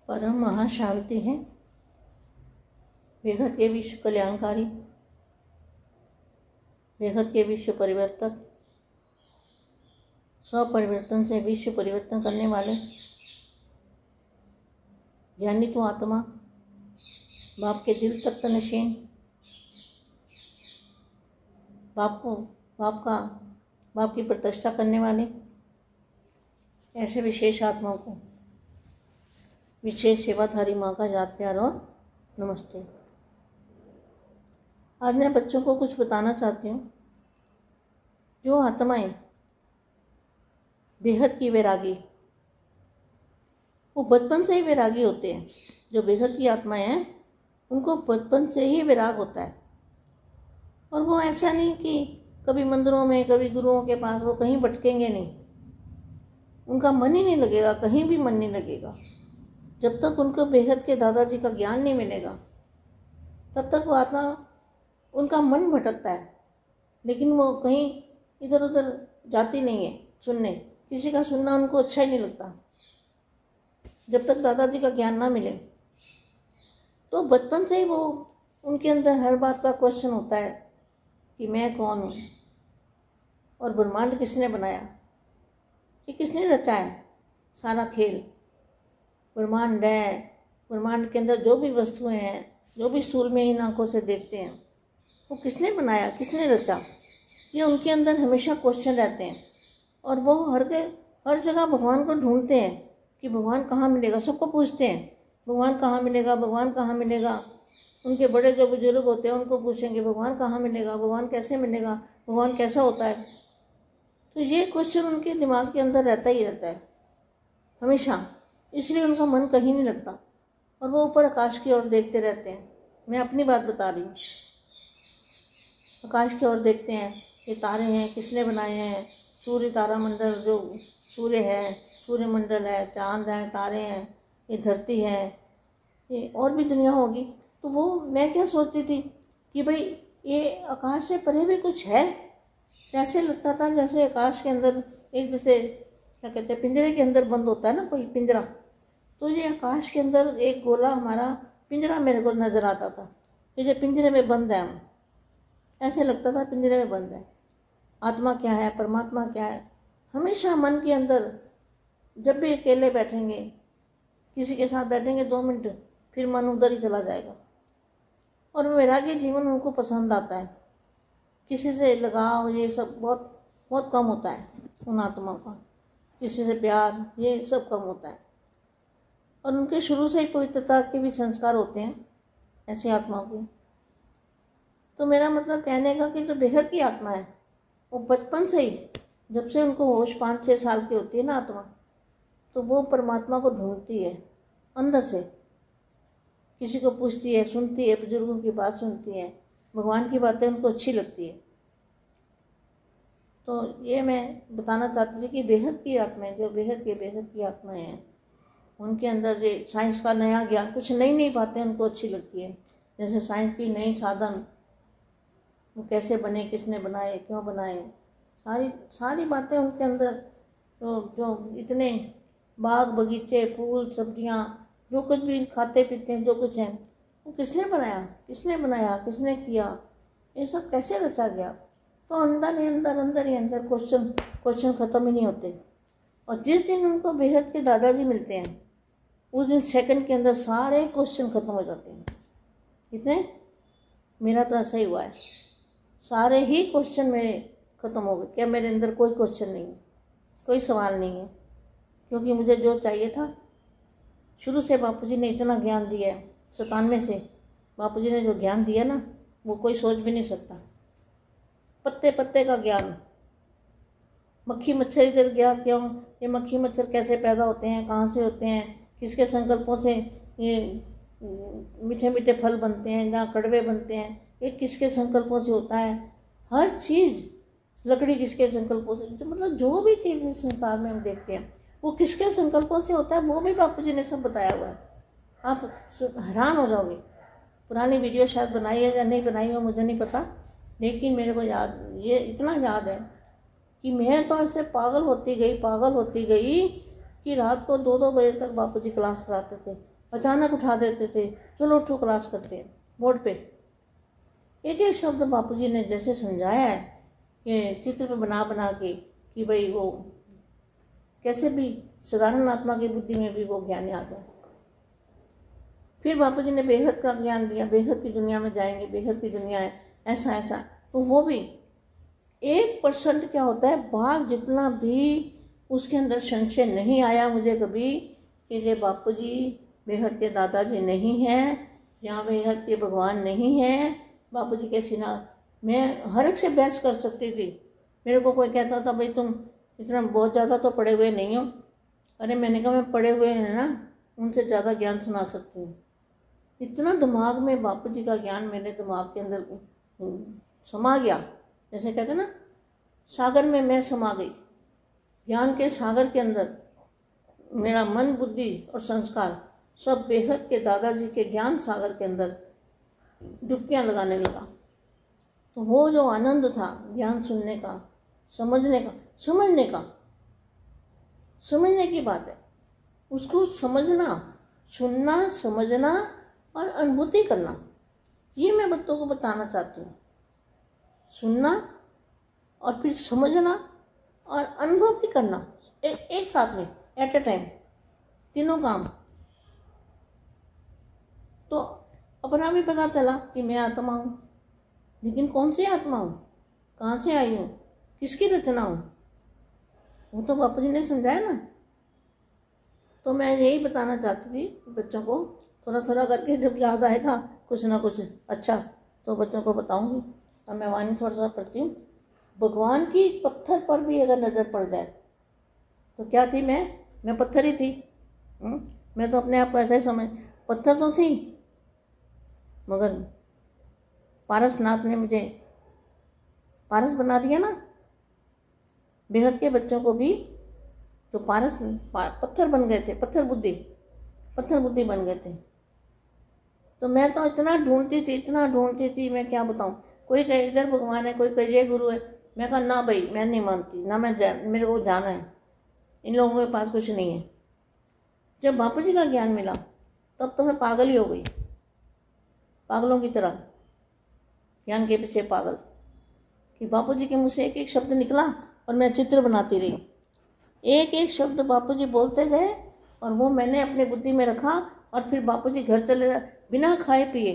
परम महाशांति है, बेहद के विश्व कल्याणकारी, बेहद के विश्व परिवर्तक, स्वपरिवर्तन से विश्व परिवर्तन करने वाले ज्ञानी तो आत्मा, बाप के दिल तक तनशीन, बाप की प्रतिष्ठा करने वाले ऐसे विशेष आत्माओं को विशेष सेवाधारी माँ का याद प्यार और नमस्ते। आज मैं बच्चों को कुछ बताना चाहती हूँ। जो आत्माएं बेहद की वैरागी, वो बचपन से ही वैरागी होते हैं। जो बेहद की आत्माएं हैं उनको बचपन से ही वैराग होता है, और वो ऐसा नहीं कि कभी मंदिरों में कभी गुरुओं के पास वो कहीं भटकेंगे नहीं, उनका मन ही नहीं लगेगा, कहीं भी मन नहीं लगेगा। जब तक उनको बेहद के दादाजी का ज्ञान नहीं मिलेगा तब तक वो आत्मा, उनका मन भटकता है, लेकिन वो कहीं इधर उधर जाती नहीं है सुनने। किसी का सुनना उनको अच्छा ही नहीं लगता जब तक दादाजी का ज्ञान ना मिले। तो बचपन से ही वो, उनके अंदर हर बात का क्वेश्चन होता है कि मैं कौन हूँ और ब्रह्मांड किसने बनाया, ये किसने रचा है सारा खेल। ब्रह्मांड है, ब्रह्मांड के अंदर जो भी वस्तुएं हैं, जो भी स्थूल में इन आंखों से देखते हैं, वो किसने बनाया, किसने रचा, ये उनके अंदर हमेशा क्वेश्चन रहते हैं। और वो हर जगह भगवान को ढूंढते हैं कि भगवान कहाँ मिलेगा। सबको पूछते हैं भगवान कहाँ मिलेगा, भगवान कहाँ मिलेगा। उनके बड़े जो बुजुर्ग होते हैं उनको पूछेंगे भगवान कहाँ मिलेगा, भगवान कैसे मिलेगा, भगवान कैसा होता है। तो ये क्वेश्चन उनके दिमाग के अंदर रहता ही रहता है हमेशा, इसलिए उनका मन कहीं नहीं लगता और वो ऊपर आकाश की ओर देखते रहते हैं। मैं अपनी बात बता रही हूँ। आकाश की ओर देखते हैं, ये तारे हैं, किसने बनाए हैं, सूर्य तारा मंडल, जो सूर्य है, सूर्यमंडल है, चांद है, तारे हैं, ये धरती है, ये और भी दुनिया होगी। तो वो मैं क्या सोचती थी कि भाई ये आकाश से परे भी कुछ है। ऐसे लगता था जैसे आकाश के अंदर एक, जैसे क्या कहते हैं, पिंजरे के अंदर बंद होता है ना कोई पिंजरा, तो ये आकाश के अंदर एक गोला हमारा पिंजरा मेरे को नज़र आता था कि जो पिंजरे में बंद है हम। ऐसे लगता था पिंजरे में बंद है। आत्मा क्या है, परमात्मा क्या है, हमेशा मन के अंदर। जब भी अकेले बैठेंगे, किसी के साथ बैठेंगे 2 मिनट, फिर मन उधर ही चला जाएगा। और वैरागी जीवन उनको पसंद आता है। किसी से लगाव ये सब बहुत बहुत कम होता है उन आत्माओं का। किसी से प्यार ये सब कम होता है, और उनके शुरू से ही पवित्रता के भी संस्कार होते हैं ऐसी आत्माओं के। तो मेरा मतलब कहने का कि जो बेहद की आत्मा है वो बचपन से ही, जब से उनको होश 5-6 साल की होती है ना आत्मा, तो वो परमात्मा को ढूंढती है अंदर से। किसी को पूछती है, सुनती है, बुजुर्गों की बात सुनती है, भगवान की बातें उनको अच्छी लगती है। तो ये मैं बताना चाहती थी कि बेहद की आत्माएं, जो बेहद की आत्माएं हैं, उनके अंदर ये साइंस का नया ज्ञान, कुछ नई नई बातें उनको अच्छी लगती है। जैसे साइंस की नई साधन, वो कैसे बने, किसने बनाए, क्यों बनाए, सारी बातें उनके अंदर। जो इतने बाग बगीचे, फूल, सब्जियां, जो कुछ भी खाते पीते हैं, जो कुछ है, वो किसने बनाया, किसने किया, ये सब कैसे रचा गया। तो अंदर ही अंदर क्वेश्चन ख़त्म ही नहीं होते। और जिस दिन उनको बेहद के दादाजी मिलते हैं, उस दिन सेकंड के अंदर सारे क्वेश्चन ख़त्म हो जाते हैं। इतने, मेरा तो ऐसा ही हुआ है, सारे ही क्वेश्चन मेरे ख़त्म हो गए। क्या मेरे अंदर कोई क्वेश्चन नहीं है, कोई सवाल नहीं है, क्योंकि मुझे जो चाहिए था शुरू से बापूजी ने इतना ज्ञान दिया है। 97 से बापूजी ने जो ज्ञान दिया ना, वो कोई सोच भी नहीं सकता। पत्ते पत्ते का ज्ञान, मक्खी मच्छर इधर गया क्यों, ये मक्खी मच्छर कैसे पैदा होते हैं, कहाँ से होते हैं, किसके संकल्पों से ये मीठे मीठे फल बनते हैं, जहाँ कड़वे बनते हैं, ये किसके संकल्पों से होता है। हर चीज़, लकड़ी किसके संकल्पों से, जो मतलब जो भी चीज़ इस संसार में हम देखते हैं वो किसके संकल्पों से होता है, वो भी बापूजी ने सब बताया हुआ है। आप हैरान हो जाओगे। पुरानी वीडियो शायद बनाई है या नहीं बनाई है मुझे नहीं पता, लेकिन मेरे को याद, ये इतना याद है कि मैं तो ऐसे पागल होती गई कि रात को 2-2 बजे तक बापूजी क्लास कराते थे। अचानक उठा देते थे, चलो उठो क्लास करते हैं बोर्ड पे। एक एक शब्द बापूजी ने जैसे समझाया है कि चित्र पे बना बना के कि भाई वो कैसे भी साधारण आत्मा की बुद्धि में भी वो ज्ञान आ जाए। फिर बापूजी ने बेहद का ज्ञान दिया, बेहद की दुनिया में जाएंगे, बेहद की दुनिया है, ऐसा ऐसा। तो वो भी 1% क्या होता है, भाग जितना भी उसके अंदर संशय नहीं आया मुझे कभी कि ये बापूजी बेहद के दादाजी नहीं हैं, यहाँ बेहद के भगवान नहीं हैं, बापूजी के सिना। मैं हर एक से बहस कर सकती थी। मेरे को कोई कहता था भाई तुम इतना बहुत ज़्यादा तो पढ़े हुए नहीं हो। अरे मैंने कहा मैं पढ़े हुए हैं ना, उनसे ज़्यादा ज्ञान सुना सकती हूँ। इतना दिमाग में बापूजी का ज्ञान मेरे दिमाग के अंदर समा गया, जैसे कहते हैं ना सागर में मैं समा गई। ज्ञान के सागर के अंदर मेरा मन, बुद्धि और संस्कार सब बेहद के दादाजी के ज्ञान सागर के अंदर डुबकियाँ लगाने लगा। तो वो जो आनंद था ज्ञान सुनने का, समझने का, समझने की बात है, उसको समझना, सुनना, समझना और अनुभूति करना, ये मैं बच्चों को बताना चाहती हूँ। सुनना और फिर समझना और अनुभव भी करना एक साथ में, एट ए टाइम, तीनों काम। तो अपना भी पता चला कि मैं आत्मा हूँ, लेकिन कौन सी आत्मा हूँ, कहाँ से आई हूँ, किसकी रचना हूँ, वो तो बापूजी ने समझाया ना। तो मैं यही बताना चाहती थी बच्चों को, थोड़ा थोड़ा करके जब याद आएगा कुछ ना कुछ अच्छा तो बच्चों को बताऊंगी। अब मैं वाणी थोड़ा सा पढ़ती हूँ। भगवान की पत्थर पर भी अगर नज़र पड़ जाए तो क्या थी मैं पत्थर ही थी। मैं तो अपने आप को ऐसा ही समझ, पत्थर तो थी, मगर पारसनाथ ने मुझे पारस बना दिया ना। बेहद के बच्चों को भी तो पत्थर बन गए थे, पत्थर बुद्धि बन गए थे। तो मैं तो इतना ढूंढती थी, मैं क्या बताऊं। कोई कहे इधर भगवान है, कोई कहे ये गुरु है। मैं कहा ना भाई, मैं नहीं मानती ना, मेरे को जाना है, इन लोगों के पास कुछ नहीं है। जब बापूजी का ज्ञान मिला तब तो मैं पागल ही हो गई, पागलों की तरह ज्ञान के पीछे पागल, कि बापूजी के मुँह से एक एक शब्द निकला और मैं चित्र बनाती रही। एक एक शब्द बापूजी बोलते गए और वो मैंने अपनी बुद्धि में रखा और फिर बापूजी घर चले गए बिना खाए पिए।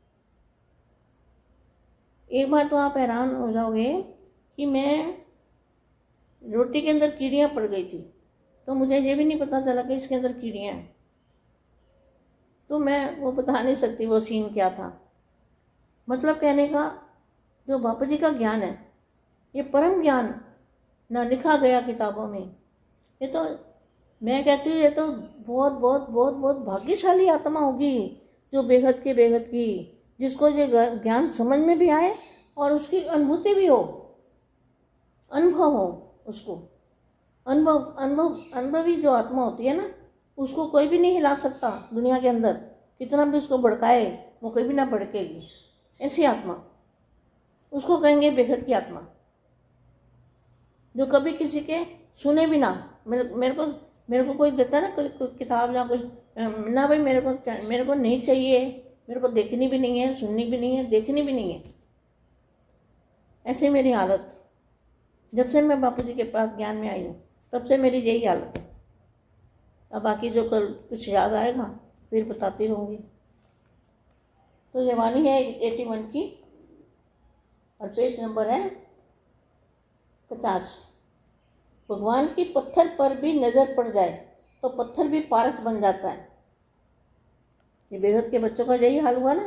एक बार तो आप हैरान हो जाओगे कि मैं रोटी के अंदर कीड़ियाँ पड़ गई थी, तो मुझे ये भी नहीं पता चला कि इसके अंदर कीड़ियाँ हैं। तो मैं वो बता नहीं सकती वो सीन क्या था। मतलब कहने का जो बापूजी का ज्ञान है, ये परम ज्ञान ना लिखा गया किताबों में। ये तो मैं कहती हूँ ये तो बहुत बहुत बहुत बहुत भाग्यशाली आत्मा होगी जो बेहद की, जिसको ये ज्ञान समझ में भी आए और उसकी अनुभूति भी हो, अनुभव हो उसको। अनुभवी जो आत्मा होती है ना, उसको कोई भी नहीं हिला सकता दुनिया के अंदर, कितना भी उसको भड़काए वो कभी ना भड़केगी। ऐसी आत्मा, उसको कहेंगे बेहद की आत्मा, जो कभी किसी के सुने भी ना। मेरे को कोई देता है ना कोई किताब या कुछ ना, भाई मेरे को नहीं चाहिए, मेरे को देखनी भी नहीं है, सुननी भी नहीं है, देखनी भी नहीं है। ऐसे मेरी हालत जब से मैं बापूजी के पास ज्ञान में आई हूँ तब से मेरी यही हालत है। अब बाकी जो कल कुछ याद आएगा फिर बताती रहूँगी। तो ये वाणी है 81 की और पेज नंबर है 50। भगवान की पत्थर पर भी नज़र पड़ जाए तो पत्थर भी पारस बन जाता है। ये बेहद के बच्चों का यही हाल हुआ ना।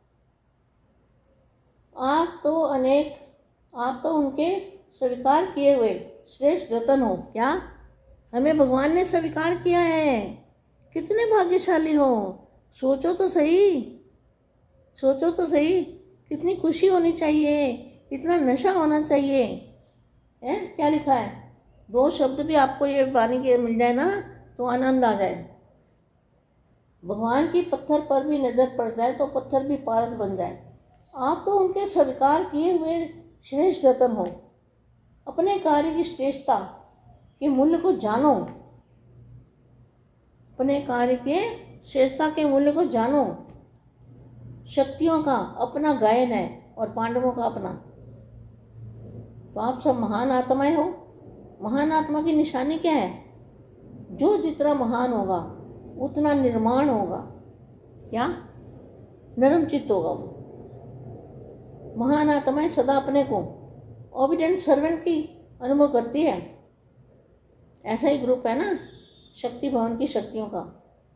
आप तो उनके स्वीकार किए हुए श्रेष्ठ रतन हो। क्या हमें भगवान ने स्वीकार किया है? कितने भाग्यशाली हो। सोचो तो सही, कितनी खुशी होनी चाहिए, कितना नशा होना चाहिए। है क्या लिखा है? 2 शब्द भी आपको ये वाणी के मिल जाए ना तो आनंद आ जाए। भगवान की पत्थर पर भी नज़र पड़ जाए तो पत्थर भी पारस बन जाए। आप तो उनके स्वीकार किए हुए श्रेष्ठ रतन हो। अपने कार्य की श्रेष्ठता के मूल्य को जानो, अपने कार्य के श्रेष्ठता के मूल्य को जानो। शक्तियों का अपना गायन है और पांडवों का अपना। तो आप सब महान आत्माएं हो। महान आत्मा की निशानी क्या है? जो जितना महान होगा उतना निर्माण होगा। क्या? नरम चित्त होगा वो। महान आत्माएं सदा अपने को ओबिडेंट सर्वेंट की अनुभव करती है। ऐसा ही ग्रुप है ना शक्ति भवन की शक्तियों का।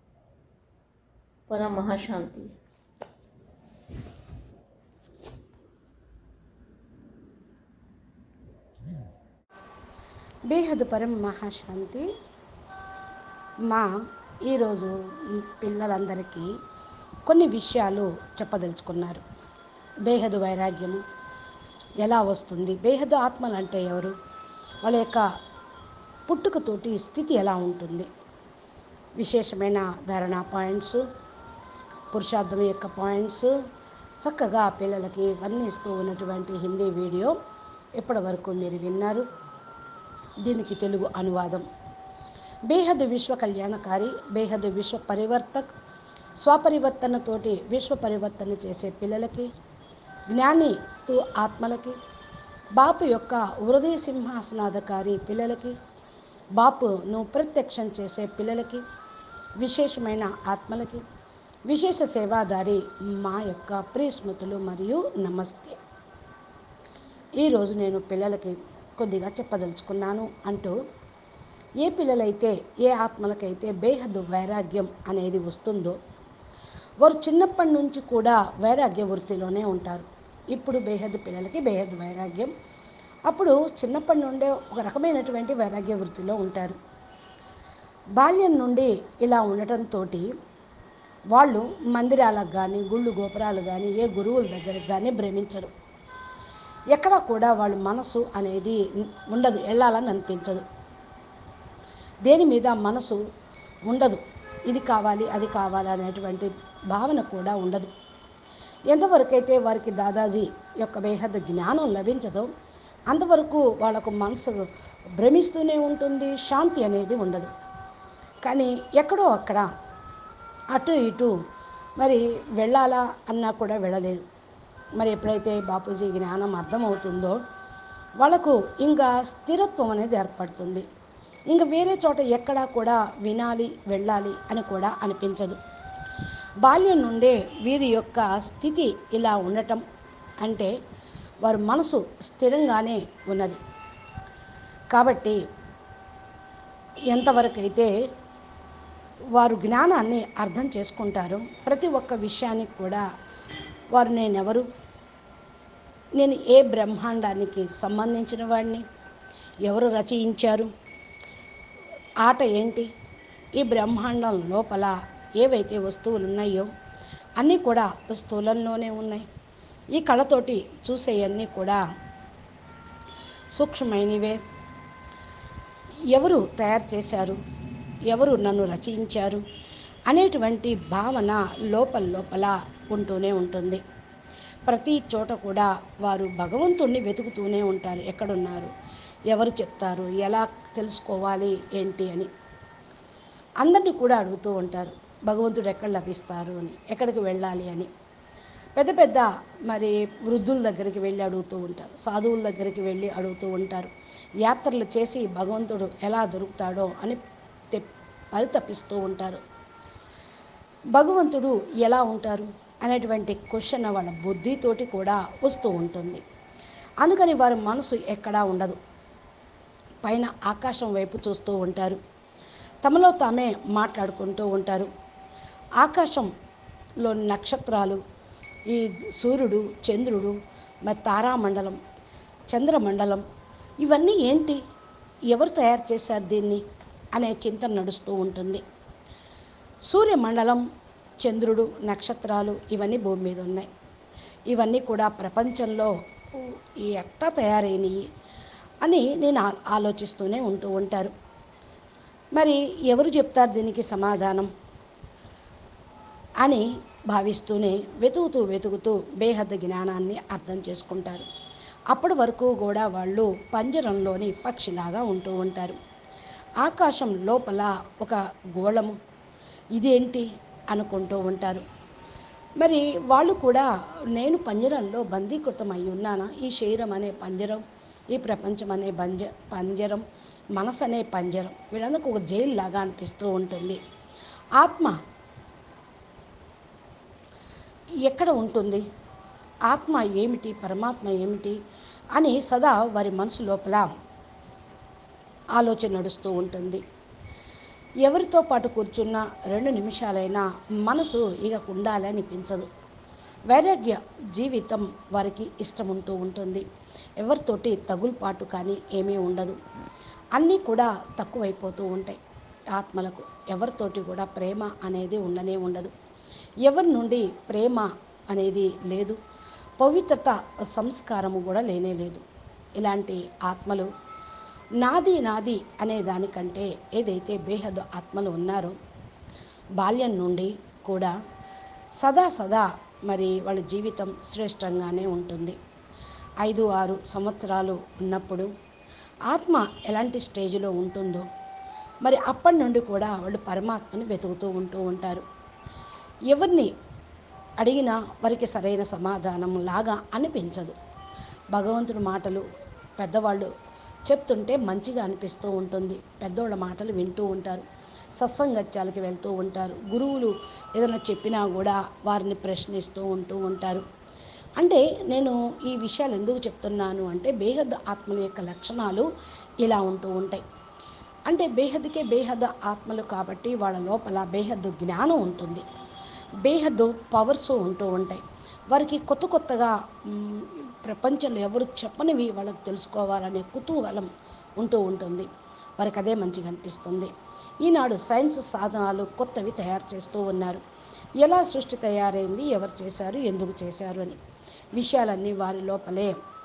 परम महाशांति। బేహద్ పరం మహాశాంతి. మా ఈరోజు పిల్లలందరికీ కొన్ని విషయాలు చెప్పదలుచుకున్నారు. బేహద్ వైరాగ్యము ఎలా వస్తుంది, బేహద్ ఆత్మలు అంటే ఎవరు, వాళ్ళ యొక్క పుట్టుకతోటి స్థితి ఎలా ఉంటుంది, విశేషమైన ధారణ పాయింట్స్, పురుషార్థం యొక్క పాయింట్స్ చక్కగా పిల్లలకి వర్ణిస్తూ ఉన్నటువంటి హిందీ వీడియో ఇప్పటి వరకు మీరు విన్నారు. దీనికి తెలుగు అనువాదం. బేహద్ విశ్వ కళ్యాణకారి, బేహద్ విశ్వ పరివర్తక్, స్వపరివర్తనతోటి విశ్వ పరివర్తన చేసే పిల్లలకి, జ్ఞాని తు ఆత్మలకి, బాపు యొక్క హృదయ సింహాసనాధికారి పిల్లలకి, బాపును ప్రత్యక్షం చేసే పిల్లలకి, విశేషమైన ఆత్మలకి, విశేష సేవాదారి మా యొక్క ప్రియస్మృతులు మరియు నమస్తే. ఈరోజు నేను పిల్లలకి కొద్దిగా చెప్పదలుచుకున్నాను అంటూ, ఏ పిల్లలైతే, ఏ ఆత్మలకైతే బేహద్ వైరాగ్యం అనేది వస్తుందో వారు చిన్నప్పటి నుంచి కూడా వైరాగ్య వృత్తిలోనే ఉంటారు. ఇప్పుడు బేహద్ పిల్లలకి బేహద్ వైరాగ్యం, అప్పుడు చిన్నప్పటి నుండే ఒక రకమైనటువంటి వైరాగ్య వృత్తిలో ఉంటారు. బాల్యం నుండి ఇలా ఉండటంతో వాళ్ళు మందిరాలకు కానీ గుళ్ళు గోపురాలు కానీ ఏ గురువుల దగ్గరికి కానీ భ్రమించరు. ఎక్కడా కూడా వాళ్ళ మనసు అనేది ఉండదు, వెళ్ళాలని అనిపించదు. దేని మీద మనసు ఉండదు, ఇది కావాలి అది కావాలి అనేటువంటి భావన కూడా ఉండదు. ఎంతవరకైతే వారికి దాదాజీ యొక్క బేహద్ జ్ఞానం లభించదో అంతవరకు వాళ్ళకు మనసు భ్రమిస్తూనే ఉంటుంది, శాంతి అనేది ఉండదు. కానీ ఎక్కడో అక్కడ అటు ఇటు మరి వెళ్ళాలా అన్నా కూడా వెళ్ళలేరు. మరి ఎప్పుడైతే బాపూజీ జ్ఞానం అర్థమవుతుందో వాళ్ళకు ఇంకా స్థిరత్వం అనేది ఏర్పడుతుంది. ఇంకా వేరే చోట ఎక్కడా కూడా వినాలి వెళ్ళాలి అని కూడా అనిపించదు. బాల్యం నుండే వీరి యొక్క స్థితి ఇలా ఉండటం అంటే వారి మనసు స్థిరంగానే ఉన్నది. కాబట్టి ఎంతవరకైతే వారు జ్ఞానాన్ని అర్థం చేసుకుంటారో ప్రతి ఒక్క విషయానికి కూడా వారు నేనెవరు, నేను ఏ బ్రహ్మాండానికి సంబంధించిన వాడిని, ఎవరు రచయించారు, ఆట ఏంటి, ఈ బ్రహ్మాండం లోపల ఏవైతే వస్తువులు ఉన్నాయో అన్నీ కూడా స్థూలంలోనే ఉన్నాయి. ఈ కళతోటి చూసేవన్నీ కూడా సూక్ష్మమైనవే. ఎవరు తయారు చేశారు, ఎవరు నన్ను రచయించారు అనేటువంటి భావన లోపల ఉంటూనే ఉంటుంది. ప్రతి చోట కూడా వారు భగవంతుణ్ణి వెతుకుతూనే ఉంటారు. ఎక్కడున్నారు, ఎవరు చెప్తారు, ఎలా తెలుసుకోవాలి ఏంటి అని అందరినీ కూడా అడుగుతూ ఉంటారు. భగవంతుడు ఎక్కడ లభిస్తారు అని, ఎక్కడికి వెళ్ళాలి అని. పెద్ద పెద్ద మరి వృద్ధుల దగ్గరికి వెళ్ళి అడుగుతూ ఉంటారు, సాధువుల దగ్గరికి వెళ్ళి అడుగుతూ ఉంటారు. యాత్రలు చేసి భగవంతుడు ఎలా దొరుకుతాడో అని పరితపిస్తూ ఉంటారు. భగవంతుడు ఎలా ఉంటారు అనేటువంటి క్వశ్చన్ వాళ్ళ బుద్ధితోటి కూడా వస్తూ ఉంటుంది. అందుకని వారి మనసు ఎక్కడా ఉండదు, పైన ఆకాశం వైపు చూస్తూ ఉంటారు. తమలో తామే మాట్లాడుకుంటూ ఉంటారు. ఆకాశంలో నక్షత్రాలు, ఈ సూర్యుడు, చంద్రుడు, మరి తారామండలం, చంద్రమండలం ఇవన్నీ ఏంటి, ఎవరు తయారు చేశారు దీన్ని అనే చింతన నడుస్తూ ఉంటుంది. సూర్యమండలం, చంద్రుడు, నక్షత్రాలు ఇవన్నీ భూమి మీద ఉన్నాయి. ఇవన్నీ కూడా ప్రపంచంలో ఎట్లా తయారైనవి అని నేను ఆలోచిస్తూనే ఉంటూ ఉంటారు. మరి ఎవరు చెప్తారు దీనికి సమాధానం అని భావిస్తూనే వెతుకుతూ బేహద్ జ్ఞానాన్ని అర్థం చేసుకుంటారు. అప్పటి వరకు కూడా వాళ్ళు పంజరంలోని పక్షిలాగా ఉంటూ ఉంటారు. ఆకాశం లోపల ఒక గోళము, ఇదేంటి అనుకుంటూ ఉంటారు. మరి వాళ్ళు కూడా నేను పంజరంలో బందీకృతం అయి ఉన్నానా, ఈ శరీరం అనే పంజరం, ఈ ప్రపంచం అనే పంజరం, మనసు అనే పంజరం, వీళ్ళందరికీ ఒక జైలు లాగా అనిపిస్తూ ఉంటుంది. ఆత్మ ఎక్కడ ఉంటుంది, ఆత్మ ఏమిటి, పరమాత్మ ఏమిటి అని సదా వారి మనసు లోపల ఆలోచన నడుస్తూ ఉంటుంది. ఎవరితో పాటు కూర్చున్నా 2 నిమిషాలైనా మనసు ఇక ఉండాలి అనిపించదు. వైరాగ్య జీవితం వారికి ఇష్టం ఉంటూ ఉంటుంది. ఎవరితోటి తగులుపాటు కానీ ఏమీ ఉండదు. అన్నీ కూడా తక్కువైపోతూ ఉంటాయి. ఆత్మలకు ఎవరితోటి కూడా ప్రేమ అనేది ఉండనే ఉండదు. ఎవరి నుండి ప్రేమ అనేది లేదు. పవిత్రత సంస్కారము కూడా లేనే లేదు. ఇలాంటి ఆత్మలు నాది నాది అనే దానికంటే ఏదైతే బేహద్దు ఆత్మలు ఉన్నారో బాల్యం నుండి కూడా సదా సదా మరి వాళ్ళ జీవితం శ్రేష్టంగానే ఉంటుంది. 5-6 సంవత్సరాలు ఉన్నప్పుడు ఆత్మ ఎలాంటి స్టేజ్లో ఉంటుందో మరి అప్పటి నుండి కూడా వాళ్ళు పరమాత్మని వెతుకుతూ ఉంటూ ఉంటారు. ఎవరిని అడిగినా వారికి సరైన సమాధానం లాగా అనిపించదు. భగవంతుడి మాటలు పెద్దవాళ్ళు చెప్తుంటే మంచిగా అనిపిస్తూ ఉంటుంది. పెద్దోళ్ళ మాటలు వింటూ ఉంటారు. సత్సంగత్యాలకి వెళ్తూ ఉంటారు. గురువులు ఏదైనా చెప్పినా కూడా వారిని ప్రశ్నిస్తూ ఉంటూ ఉంటారు. అంటే నేను ఈ విషయాలు ఎందుకు చెప్తున్నాను అంటే బేహద్ ఆత్మల యొక్క లక్షణాలు ఇలా ఉంటూ ఉంటాయి. అంటే బేహద్కే బేహద్ ఆత్మలు కాబట్టి వాళ్ళ లోపల బేహద్దు జ్ఞానం ఉంటుంది. బేహద్దు పవర్స్ ఉంటూ ఉంటాయి. వారికి కొత్త కొత్తగా ప్రపంచంలో ఎవరు చెప్పనివి వాళ్ళకి తెలుసుకోవాలనే కుతూహలం ఉంటూ ఉంటుంది. వారికి అదే మంచిగా అనిపిస్తుంది. ఈనాడు సైన్స్ సాధనాలు కొత్తవి తయారు చేస్తూ ఉన్నారు. ఎలా సృష్టి తయారైంది, ఎవరు చేశారు, ఎందుకు చేశారు అని విషయాలన్నీ వారి లోపలే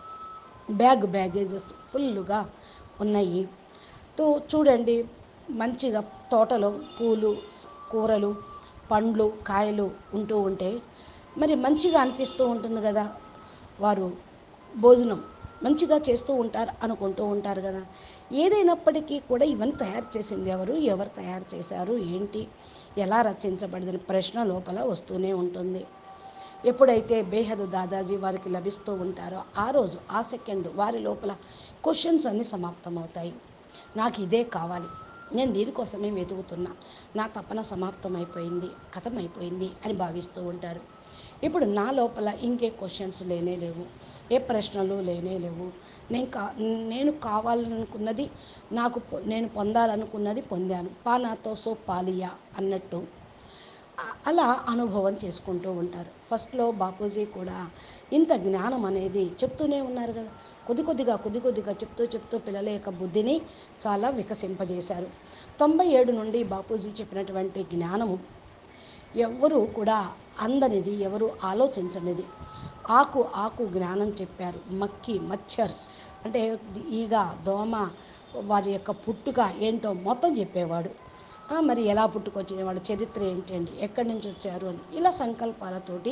బ్యాగేజెస్ ఫుల్గా ఉన్నాయి. చూడండి, మంచిగా తోటలో పూలు, కూరలు, పండ్లు, కాయలు ఉంటూ ఉంటే మరి మంచిగా అనిపిస్తూ ఉంటుంది కదా. వారు భోజనం మంచిగా చేస్తూ ఉంటారు అనుకుంటూ ఉంటారు కదా. ఏదైనప్పటికీ కూడా ఇవన్నీ తయారు చేసింది ఎవరు తయారు చేశారు, ఏంటి, ఎలా రచించబడిందని ప్రశ్న లోపల వస్తూనే ఉంటుంది. ఎప్పుడైతే బేహదు దాదాజీ వారికి లభిస్తూ ఉంటారో ఆ రోజు ఆ సెకండ్ వారి లోపల క్వశ్చన్స్ అన్నీ సమాప్తమవుతాయి. నాకు ఇదే కావాలి, నేను దీనికోసమే వెతుకుతున్నా, నా తపన సమాప్తమైపోయింది, కథమైపోయింది అని భావిస్తూ ఉంటారు. ఇప్పుడు నా లోపల ఇంకే క్వశ్చన్స్ లేనే లేవు, ఏ ప్రశ్నలు లేనే లేవు. నేను కావాలనుకున్నది, నేను పొందాలనుకున్నది పొందాను, పానాతో సో పాలియా అన్నట్టు అలా అనుభవం చేసుకుంటూ ఉంటారు. ఫస్ట్లో బాపూజీ కూడా ఇంత జ్ఞానం అనేది చెప్తూనే ఉన్నారు కదా. కొద్ది కొద్దిగా చెప్తూ పిల్లల యొక్క బుద్ధిని చాలా వికసింపజేశారు. 97 నుండి బాపూజీ చెప్పినటువంటి జ్ఞానము ఎవరు కూడా అందనిది, ఎవరు ఆలోచించనిది. ఆకు జ్ఞానం చెప్పారు. మచ్చర్ అంటే ఈగ, దోమ, వారి యొక్క పుట్టుక ఏంటో మొత్తం చెప్పేవాడు. మరి ఎలా పుట్టుకొచ్చిన వాళ్ళ చరిత్ర ఏంటండి, ఎక్కడి నుంచి వచ్చారు అని ఇలా సంకల్పాలతోటి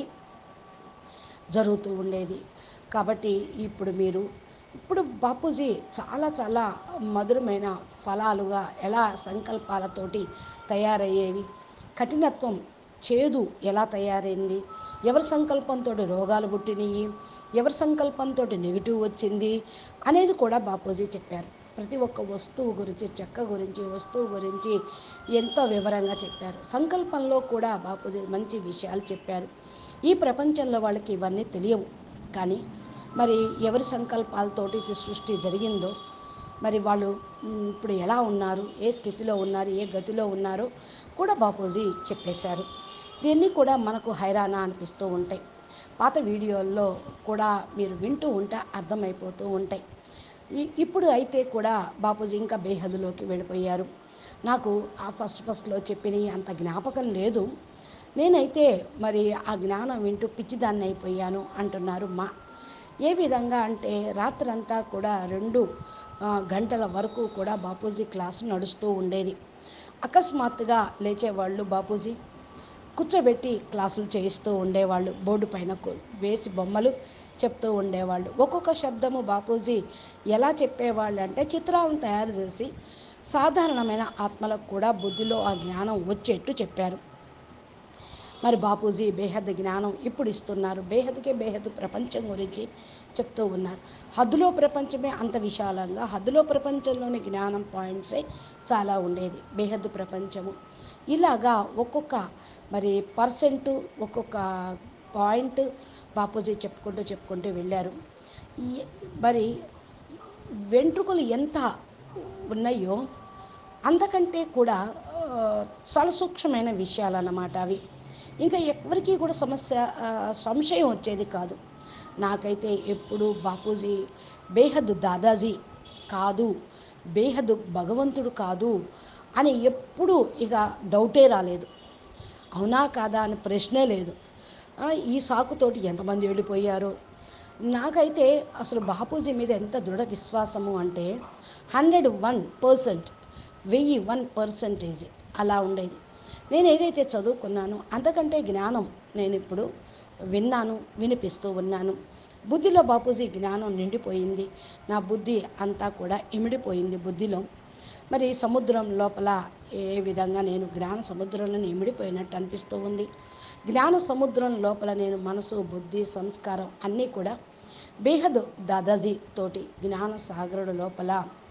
జరుగుతూ ఉండేది. కాబట్టి ఇప్పుడు బాపూజీ చాలా చాలా మధురమైన ఫలాలుగా ఎలా సంకల్పాలతోటి తయారయ్యేవి, కఠినత్వం, చేదు ఎలా తయారైంది, ఎవరి సంకల్పంతో రోగాలు పుట్టినాయి, ఎవరి సంకల్పంతో నెగిటివ్ వచ్చింది అనేది కూడా బాపూజీ చెప్పారు. ప్రతి ఒక్క వస్తువు గురించి, చెక్క గురించి, వస్తువు గురించి ఎంతో వివరంగా చెప్పారు. సంకల్పంలో కూడా బాపూజీ మంచి విషయాలు చెప్పారు. ఈ ప్రపంచంలో వాళ్ళకి ఇవన్నీ తెలియవు. కానీ మరి ఎవరి సంకల్పాలతోటి సృష్టి జరిగిందో మరి వాళ్ళు ఇప్పుడు ఎలా ఉన్నారు, ఏ స్థితిలో ఉన్నారు, ఏ గతిలో ఉన్నారో కూడా బాపూజీ చెప్పేశారు. ఇవన్నీ కూడా మనకు హైరానా అనిపిస్తూ ఉంటాయి. పాత వీడియోల్లో కూడా మీరు వింటూ ఉంటే అర్థమైపోతూ ఉంటాయి. ఇప్పుడు అయితే కూడా బాపూజీ ఇంకా బేహద్దులోకి వెళ్ళిపోయారు. నాకు ఆ ఫస్ట్లో చెప్పినవి అంత జ్ఞాపకం లేదు. నేనైతే మరి ఆ జ్ఞానం వింటూ పిచ్చిదాన్ని అయిపోయాను అంటున్నారు ఏ విధంగా అంటే రాత్రంతా కూడా 2 గంటల వరకు కూడా బాపూజీ క్లాసు నడుస్తూ ఉండేది. అకస్మాత్తుగా లేచేవాళ్ళు బాపూజీ, కూర్చోబెట్టి క్లాసులు చేయిస్తూ ఉండేవాళ్ళు. బోర్డు పైన వేసి బొమ్మలు చెప్తూ ఉండేవాళ్ళు. ఒక్కొక్క శబ్దము బాపూజీ ఎలా చెప్పేవాళ్ళు అంటే చిత్రాలను తయారు చేసి సాధారణమైన ఆత్మలకు కూడా బుద్ధిలో ఆ జ్ఞానం వచ్చేట్టు చెప్పారు. మరి బాపూజీ బేహద్ జ్ఞానం ఇప్పుడు ఇస్తున్నారు. బేహద్కే బేహద్ ప్రపంచం గురించి చెప్తూ ఉన్నారు. హద్దులో ప్రపంచమే అంత విశాలంగా, హద్దులో ప్రపంచంలోని జ్ఞానం పాయింట్సే చాలా ఉండేది. బేహద్ ప్రపంచము ఇలాగా ఒక్కొక్క మరి పర్సెంటు, ఒక్కొక్క పాయింట్ బాపూజీ చెప్పుకుంటూ వెళ్ళారు. ఈ మరి వెంట్రుకలు ఎంత ఉన్నాయో అంతకంటే కూడా చాలా సూక్ష్మమైన విషయాలు అన్నమాట అవి. ఇంకా ఎవరికీ కూడా సంశయం వచ్చేది కాదు. నాకైతే ఎప్పుడు బాపూజీ బేహద్ దాదాజీ కాదు, బేహద్ భగవంతుడు కాదు అని ఎప్పుడూ ఇక డౌటే రాలేదు. అవునా కాదా అని ప్రశ్నే లేదు. ఈ సాకుతోటి ఎంతమంది వెళ్ళిపోయారో. నాకైతే అసలు బాపూజీ మీద ఎంత దృఢ విశ్వాసము అంటే 101%, 1001% అలా ఉండేది. నేను ఏదైతే చదువుకున్నానో అంతకంటే జ్ఞానం నేను ఇప్పుడు విన్నాను, వినిపిస్తూ ఉన్నాను. బుద్ధిలో బాపూజీ జ్ఞానం నిండిపోయింది. నా బుద్ధి అంతా కూడా ఇమిడిపోయింది బుద్ధిలో. మరి సముద్రం లోపల ఏ విధంగా నేను జ్ఞాన సముద్రంలో ఇమిడిపోయినట్టు అనిపిస్తూ ఉంది. జ్ఞాన సముద్రం లోపల నేను మనసు, బుద్ధి, సంస్కారం అన్నీ కూడా బేహద్ దాదాజీ తోటి జ్ఞాన సాగరుడు లోపల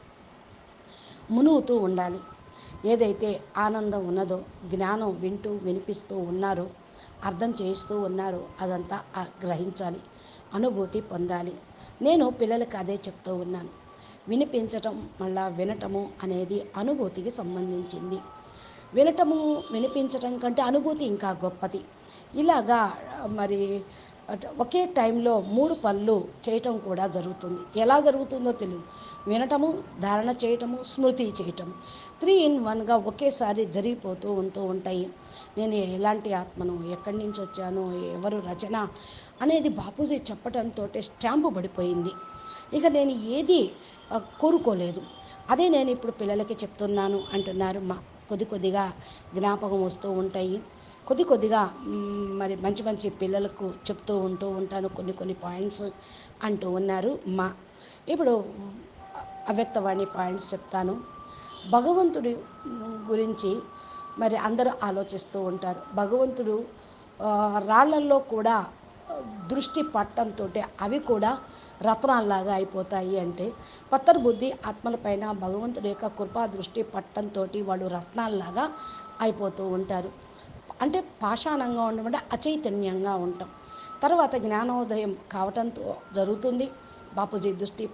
మునుగుతూ ఉండాలి. ఏదైతే ఆనందం ఉన్నదో, జ్ఞానం వింటూ వినిపిస్తూ ఉన్నారో, అర్థం చేస్తూ ఉన్నారో అదంతా గ్రహించాలి, అనుభూతి పొందాలి. నేను పిల్లలకి అదే చెప్తూ ఉన్నాను. వినిపించటం మళ్ళా వినటము అనేది అనుభూతికి సంబంధించింది. వినటము వినిపించటం కంటే అనుభూతి ఇంకా గొప్పది. ఇలాగా మరి ఒకే టైంలో 3 పనులు చేయటం కూడా జరుగుతుంది. ఎలా జరుగుతుందో తెలియదు. వినటము, ధారణ చేయటము, స్మృతి చేయటము 3 in 1గా ఒకేసారి జరిగిపోతూ ఉంటాయి. నేను ఎలాంటి ఆత్మను, ఎక్కడి నుంచి వచ్చాను, ఎవరు రచన అనేది బాపూజీ చెప్పడంతో స్టాంపు పడిపోయింది. ఇక నేను ఏది కోరుకోలేదు. అదే నేను ఇప్పుడు పిల్లలకి చెప్తున్నాను అంటున్నారు. కొద్దిగా జ్ఞాపకం వస్తూ ఉంటాయి. కొద్దిగా మరి మంచి మంచి పిల్లలకు చెప్తూ ఉంటాను కొన్ని పాయింట్స్ అంటూ ఉన్నారు. ఇప్పుడు అవ్యక్తవాణి పాయింట్స్ చెప్తాను. భగవంతుడి గురించి మరి అందరూ ఆలోచిస్తూ ఉంటారు. భగవంతుడు రాళ్లల్లో కూడా దృష్టి పట్టంతో అవి కూడా రత్నాల్లాగా అయిపోతాయి అంటే, పత్తర్ బుద్ధి ఆత్మలపైన భగవంతుడి యొక్క కృపా దృష్టి పట్టంతో వాళ్ళు రత్నాల్లాగా అయిపోతూ ఉంటారు. అంటే పాషాణంగా ఉండమంటే అచైతన్యంగా ఉంటాం. తర్వాత జ్ఞానోదయం కావటంతో జరుగుతుంది. బాపూజీ దృష్టి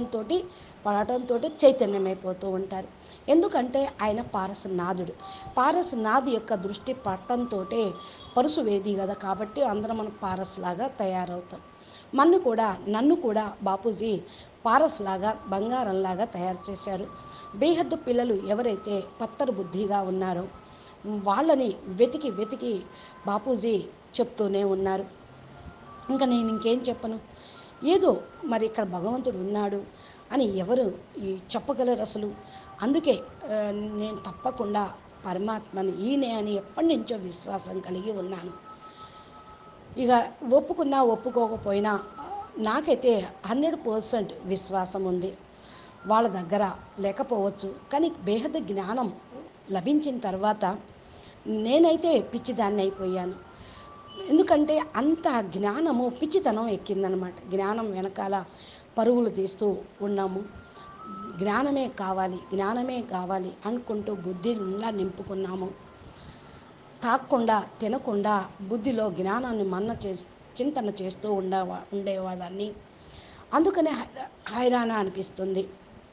పడటంతో చైతన్యమైపోతూ ఉంటారు. ఎందుకంటే ఆయన పారసనాథుడు. పారసనాథు యొక్క దృష్టి పట్టంతో పరుసువేది కదా, కాబట్టి అందరం మనం పారస్లాగా తయారవుతాం. నన్ను కూడా బాపూజీ పారస్లాగా, బంగారంలాగా తయారు చేశారు. బేహద్దు పిల్లలు ఎవరైతే పత్తరు బుద్ధిగా ఉన్నారో వాళ్ళని వెతికి బాపూజీ చెప్తూనే ఉన్నారు. ఇంకా నేను ఇంకేం చెప్పను. ఏదో మరి ఇక్కడ భగవంతుడు ఉన్నాడు అని ఎవరు చెప్పగలరు అసలు? అందుకే నేను తప్పకుండా పరమాత్మని ఈయనే అని ఎప్పటి నుంచో విశ్వాసం కలిగి ఉన్నాను. ఇక ఒప్పుకున్నా ఒప్పుకోకపోయినా నాకైతే 100% విశ్వాసం ఉంది. వాళ్ళ దగ్గర లేకపోవచ్చు, కానీ బేహద్ జ్ఞానం లభించిన తర్వాత నేనైతే పిచ్చిదాన్ని అయిపోయాను. ఎందుకంటే అంత జ్ఞానము పిచ్చితనం ఎక్కిందనమాట. జ్ఞానం వెనకాల పరుగులు తీస్తూ ఉన్నాము. జ్ఞానమే కావాలి అనుకుంటూ బుద్ధిలా నింపుకున్నాము. తాక్కుండా తినకుండా బుద్ధిలో జ్ఞానాన్ని చింతన చేస్తూ ఉండేవాదాన్ని. అందుకనే హైరాణ అనిపిస్తుంది.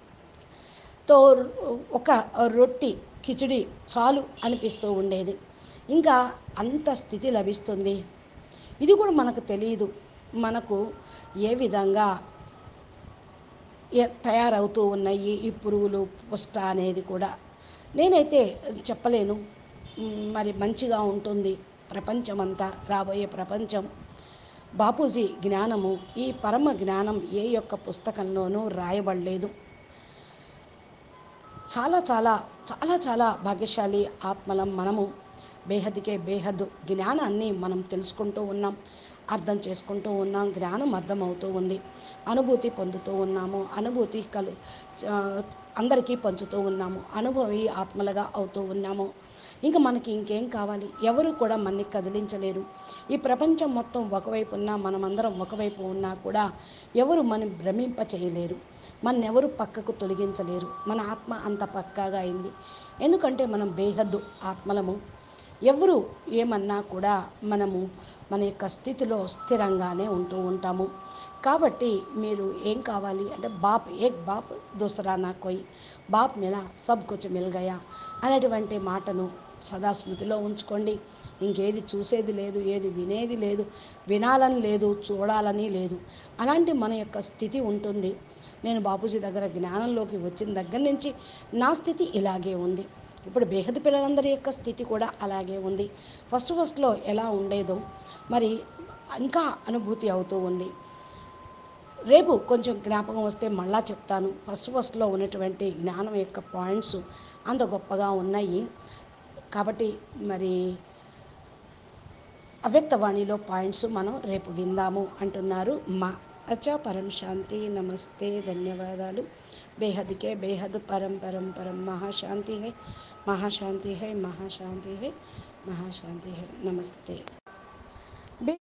ఒక రొట్టి కిచిడి చాలు అనిపిస్తూ ఉండేది. ఇంకా అంత స్థితి లభిస్తుంది. ఇది కూడా మనకు తెలియదు, మనకు ఏ విధంగా తయారవుతూ ఉన్నాయి ఈ పురుగులు పుష్ట అనేది కూడా నేనైతే చెప్పలేను. మరి మంచిగా ఉంటుంది ప్రపంచమంతా, రాబోయే ప్రపంచం. బాపూజీ జ్ఞానము, ఈ పరమ జ్ఞానం ఏ యొక్క పుస్తకంలోనూ రాయబడలేదు. చాలా చాలా చాలా చాలా భాగ్యశాలి ఆత్మలం మనము. బేహద్కే బేహద్ జ్ఞానాన్ని మనం తెలుసుకుంటూ ఉన్నాం, అర్థం చేసుకుంటూ ఉన్నాం. జ్ఞానం అర్థమవుతూ ఉంది, అనుభూతి పొందుతూ ఉన్నాము, అనుభూతి అందరికీ పంచుతూ ఉన్నాము, అనుభవి ఆత్మలుగా అవుతూ ఉన్నాము. ఇంకా మనకి ఇంకేం కావాలి? ఎవరు కూడా మనని కదిలించలేరు. ఈ ప్రపంచం మొత్తం ఒకవైపు ఉన్నా, మనమందరం ఒకవైపు ఉన్నా కూడా ఎవరు మనం భ్రమింప చేయలేరు. మనెవరు పక్కకు తొలగించలేరు. మన ఆత్మ అంత పక్కాగా అయింది. ఎందుకంటే మనం బేహద్దు ఆత్మలము. ఎవరు ఏమన్నా కూడా మనము మన యొక్క స్థితిలో స్థిరంగానే ఉంటూ ఉంటాము. కాబట్టి మీరు ఏం కావాలి అంటే, బాప్ ఏక్ బాప్ దూసరా నా కోయి, బాప్ మిలా సబ్ కుచ్ మిల్ గయా అనేటువంటి మాటను సదా స్మృతిలో ఉంచుకోండి. ఇంకేది చూసేది లేదు, ఏది వినేది లేదు, వినాలని లేదు, చూడాలని లేదు. అలాంటి మన యొక్క స్థితి ఉంటుంది. నేను బాపూజీ దగ్గర జ్ఞానంలోకి వచ్చిన దగ్గర నుంచి నా స్థితి ఇలాగే ఉంది. ఇప్పుడు బేహద్దు పిల్లలందరి యొక్క స్థితి కూడా అలాగే ఉంది. ఫస్ట్లో ఎలా ఉండేదో మరి ఇంకా అనుభూతి అవుతూ ఉంది. రేపు కొంచెం జ్ఞాపకం వస్తే మళ్ళా చెప్తాను. ఫస్ట్లో ఉన్నటువంటి జ్ఞానం యొక్క పాయింట్స్ అంత గొప్పగా ఉన్నాయి. కాబట్టి మరి అవ్యక్తవాణిలో పాయింట్స్ మనం రేపు విందాము అంటున్నారు మా అచ్చా. పరం శాంతి. నమస్తే, ధన్యవాదాలు. బేహద్కే బేహద్ పరం పరం పరం మహాశాంతి హై, మహాశాంతి హై, మహాశాంతి హై, మహాశాంతి హై. నమస్తే.